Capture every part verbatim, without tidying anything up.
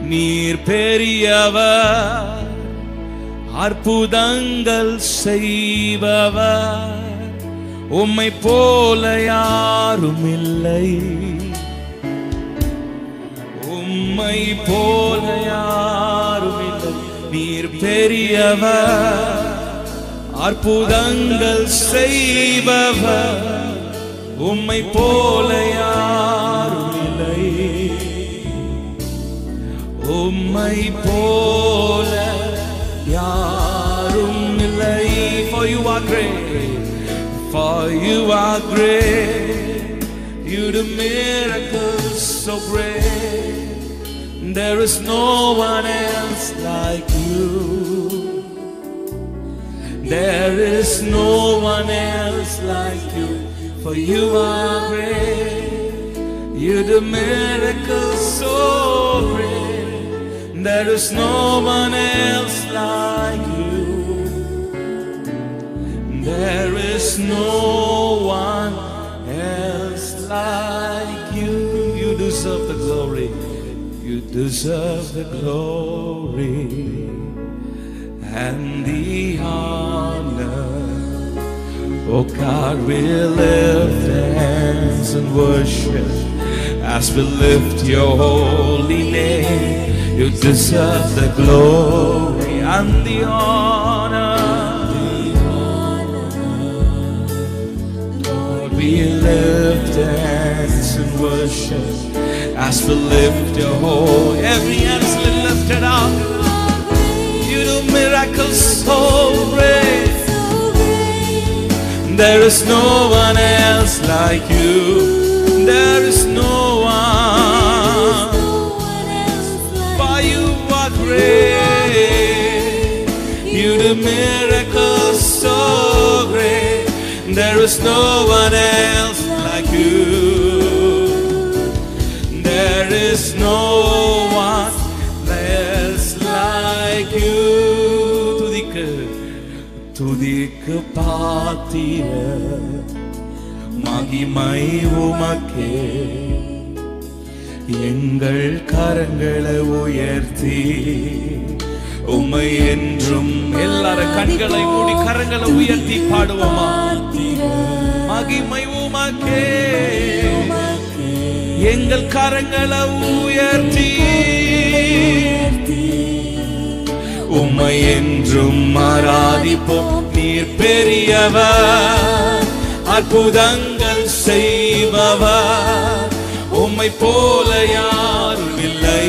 நீர் பெரியவர், அற்புதங்கள் செய்பவர், உம்மை போல யாரும் இல்லை, உம்மை போல யாரும் இல்லை. நீர் பெரியவர், அற்புதங்கள் செய்பவர், உம்மை போல யாரும் இல்லை, உம்மை போல யாரும் இல்லை. For you are great, for you are great, you do miracles so great, there is no one else like you, there is no one else like you. For you are great, you do miracles so great, there is no one else like you, there is no one else like you. You deserve the glory, you deserve the glory and the honor. Oh God, we lift hands and worship as we lift your holy name. You deserve the glory and the honor. Lord, we lift hands and worship as we lift your holy. Every hand's been lifted up. You do miracles so great, there is no one else like you, there is no one, for you are great, you do miracles so great, there is no one else like you, there is no one else like you. துதிக்கு பாத்திர மகிமை உமக்கே, எங்கள் கரங்களை உயர்த்தி உம்மை என்றும். எல்லாரும் கண்களை மூடி கரங்களை உயர்த்தி பாடுவோமா? மகிமை உமக்கே, எங்கள் கரங்களை உயர்த்தி உம்மை என்றும் ஆராதிப்போம். நீர் பெரியவர், அற்புதங்கள் செய்பவர், உம்மை போல யாரும் இல்லை,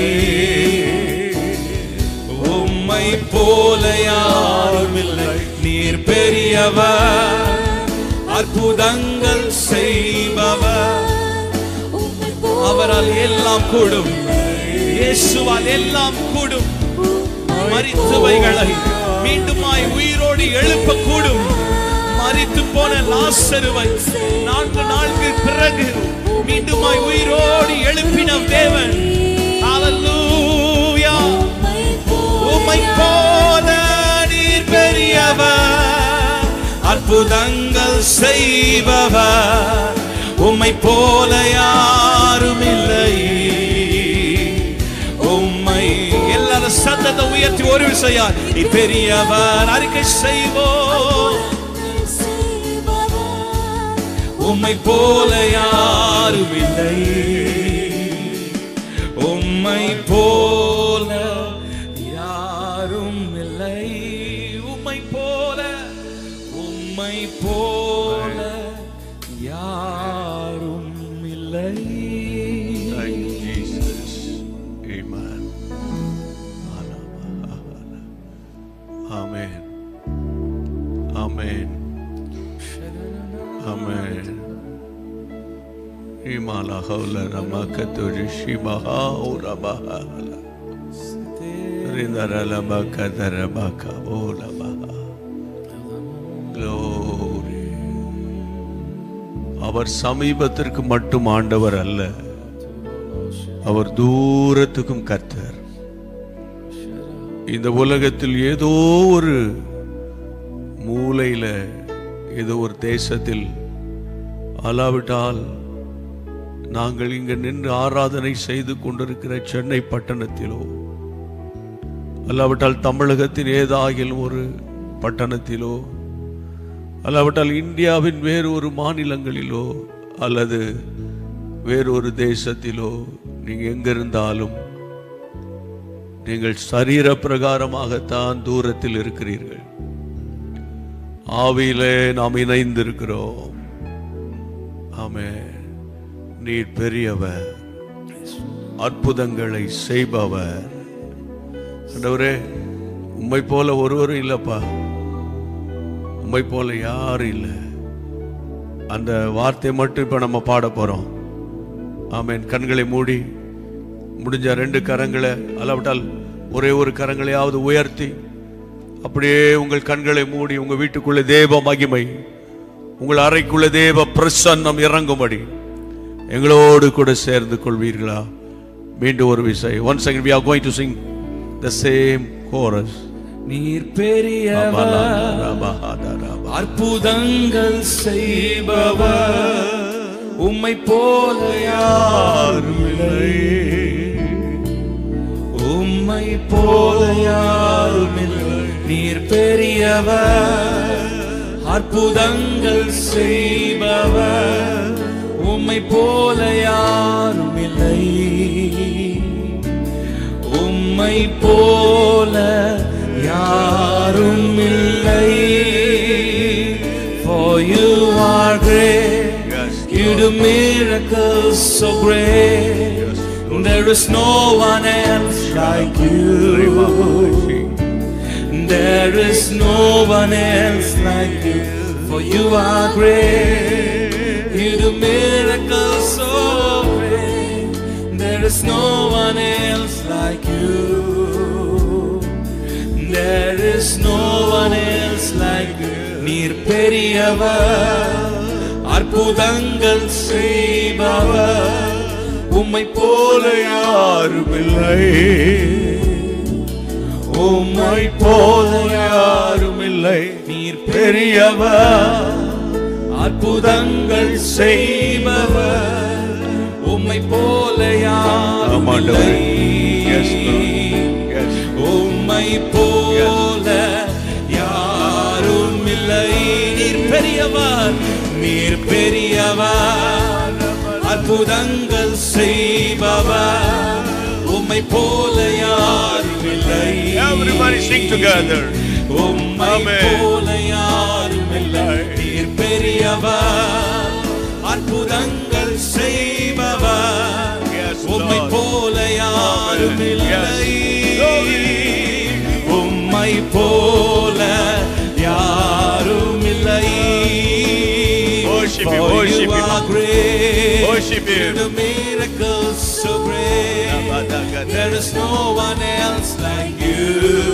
உம்மை போல யாரும் இல்லை. நீர் பெரியவர், அற்புதங்கள் செய்பவர், அவரால் எல்லாம் கூடும், இயேசுவால் எல்லாம் கூடும். மரித்தவைகளை மீண்டுமாய் உயிரோடு எழுப்ப கூடும். மரித்து போன லாசருவை நான்கு நாட்கள் பிறகு மீண்டுமாய் உயிரோடு எழுப்பின தேவன். ஹல்லேலூயா. உம்மை போல நீர் பெரியவர், அற்புதங்கள் செய்பவர், உம்மை போல யாரும் இல்லை, உம்மை. எல்லாரும் சத்தத்தை உயர்த்தி ஒரு விஷயம், நீ பெரியவர் அறிக்கை செய்வோம். உம்மை போல யாரும் இல்லை, உம்மை போல யாரும் இல்லை, உம்மை போல, உம்மை போல யாரும் இல்லை. Amen. Amen. Amen. Imala haula ramakaturi shibaha urabahala. Rindara lamakadara baka olabaha. Glory. அவர் சமீபத்திற்கு மட்டும் ஆண்டவர் அல்ல, அவர் தூரத்துக்கும் கர்த்தர். இந்த உலகத்தில் ஏதோ ஒரு மூலையில, ஏதோ ஒரு தேசத்தில், அல்லாவிட்டால் நாங்கள் இங்கு நின்று ஆராதனை செய்து கொண்டிருக்கிற சென்னை பட்டணத்திலோ அல்லாவிட்டால் தமிழகத்தின் ஏதாகிலும் ஒரு பட்டணத்திலோ, அல்லாவிட்டால் இந்தியாவின் வேறு ஒரு மாநிலங்களிலோ அல்லது வேறொரு தேசத்திலோ நீங்க எங்கிருந்தாலும் நீங்கள் சரீர பிரகாரமாகத்தான் தூரத்தில் இருக்கிறீர்கள். ஆவியிலே நாம் இணைந்திருக்கிறோம். ஆமென். நீர் பெரியவர், அற்புதங்களை செய்பவர். ஆண்டவரே, உம்மை போல ஒருவரும் இல்லப்பா, உம்மை போல யாரும் இல்லை. அந்த வார்த்தை மட்டும் இப்ப நம்ம பாட போறோம். ஆமென். கண்களை மூடி முடிஞ்ச ரெண்டு கரங்களை, அல்லாவிட்டால் ஒரே ஒரு கரங்களையாவது உயர்த்தி அப்படியே உங்கள் கண்களை மூடி உங்க வீட்டுக்குள்ள தேவ மகிமை, உங்கள் அறைக்குள்ள தேவ பிரசன்னம் இறங்கும்படி எங்களோடு கூட சேர்ந்து கொள்வீர்களா? மீண்டும் ஒரு விசை. Once again we are going to sing the same chorus. நீர் பெரியவர், அற்புதங்கள் செய்பவர், உம்மை போல யாரும் இல்லை, உம்மை போல யாரும் இல்லை. நீர் பெரியவர், அற்புதங்கள் செய்பவர், உம்மை போல யாரும் இல்லை, உம்மை போல யாரும் இல்லை. For you are great, you do miracles so great, there is no one else like you, there is no one else like you. For you are great, you do miracles so great, there is no one else like you, there is no one else like you. நீர் பெரியவர், அற்புதங்கள் செய்பவர், உம்மை போல யாரும் இல்லை, உம்மை போல யாரும் இல்லை. நீர் பெரியவர், அற்புதங்கள் செய்பவர், உம்மை போல யாரும் இல்லை, உம்மை போல யாரும் இல்லை. நீர் பெரியவர், நீர் பெரியவர், அற்புதங்கள் செய்பவர், உம்மை போல யாரும் இல்லை. Everybody sing together. உம்மை போல யாரும் இல்லை. நீர் பெரியவர், அற்புதங்கள் செய்பவர், உம்மை போல யாரும் இல்லை, உம்மை போல யாரும் இல்லை. Worship Him, worship Him, worship Him. The miracles so great, there is no one else like you,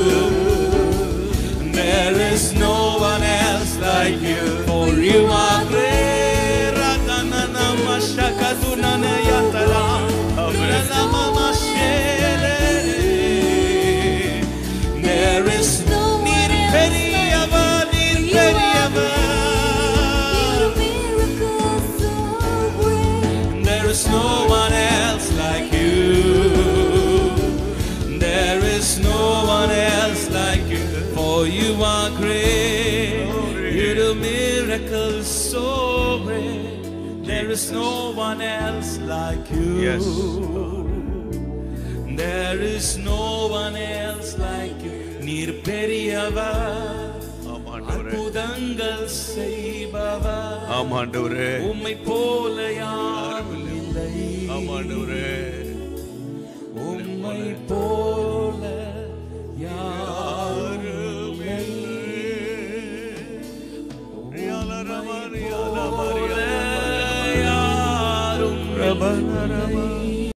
there is no one else like you. For you are great, Ratanana Mashakatunana Yatala, Ranama Mashere. There is no Nir Periyava, Nir Periyava. There is no one else like you, there is no one else like you. For you are great, you do miracles so great, there is no one else like you. Yes. There is no one else like you. நீர் பெரியவர், அற்புதங்கள் செய்பவர், ஆமாண்டவரே, உம்மை போல யாரும் இல்லை, ஆமாண்டவரே, உம்மை போல யாரும் இல்லை, உம்மை போல யாரும் இல்லை.